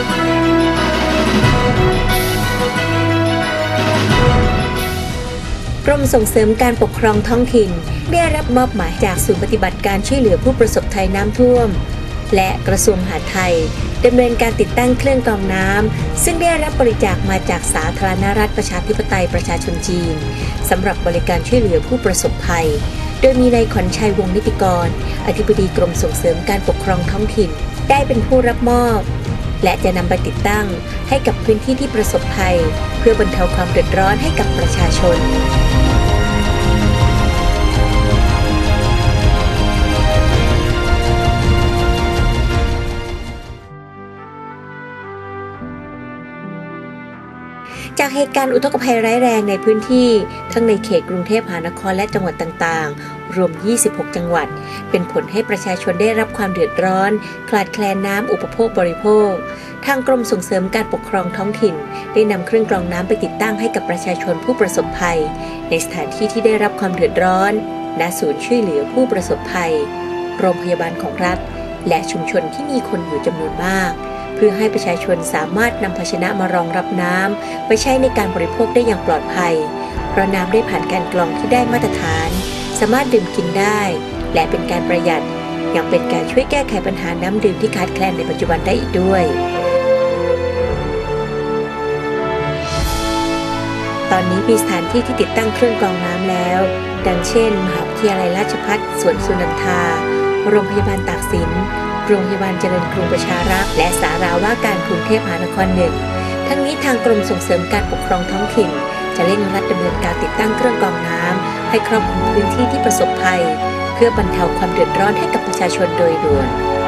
กรมส่งเสริมการปกครองท้องถิ่นได้รับมอบหมายจากศูนย์ปฏิบัติการช่วยเหลือผู้ประสบภัยน้ำท่วมและกระทรวงมหาดไทยดำเนินการติดตั้งเครื่องกรองน้ำซึ่งได้รับบริจาคมาจากสาธารณรัฐประชาธิปไตยประชาชนจีนสำหรับบริการช่วยเหลือผู้ประสบภัยโดยมีนายขวัญชัยวงศ์นิติกรอธิบดีกรมส่งเสริมการปกครองท้องถิ่นได้เป็นผู้รับมอบและจะนำไปติดตั้งให้กับพื้นที่ที่ประสบภัยเพื่อบรรเทาความเดือดร้อนให้กับประชาชนจากเหตุการณ์อุทกภัยร้ายแรงในพื้นที่ทั้งในเขตกรุงเทพมหานครและจังหวัดต่างๆรวม 26 จังหวัดเป็นผลให้ประชาชนได้รับความเดือดร้อนขาดแคลนน้ำอุปโภคบริโภคทางกรมส่งเสริมการปกครองท้องถิ่นได้นำเครื่องกรองน้ำไปติดตั้งให้กับประชาชนผู้ประสบภัยในสถานที่ที่ได้รับความเดือดร้อนณศูนย์ช่วยเหลือผู้ประสบภัยโรงพยาบาลของรัฐและชุมชนที่มีคนอยู่จำนวนมากเพื่อให้ประชาชนสามารถนำภาชนะมารองรับน้ำไปใช้ในการบริโภคได้อย่างปลอดภัยเพราะน้ำได้ผ่านการกรองที่ได้มาตรฐานสามารถดื่มกินได้และเป็นการประหยัดยังเป็นการช่วยแก้ไขปัญหาน้ำดื่มที่ขาดแคลนในปัจจุบันได้อีกด้วยตอนนี้มีสถานที่ที่ติดตั้งเครื่องกรองน้ำแล้วดังเช่นมหาวิทยาลัยราชภัฏสวนสุนันทาโรงพยาบาลตากสินโรงพยาบาลเจริญกรุงประชารักษ์และสาราว่าการกรุงเทพมหานคร1ทั้งนี้ทางกรมส่งเสริมการปกครองท้องถิ่นจะเร่งรัดดำเนินการติดตั้งเครื่องกรองน้ำให้ครอบคลุมพื้นที่ที่ประสบภัยเพื่อบรรเทาความเดือดร้อนให้กับประชาชนโดยด่วน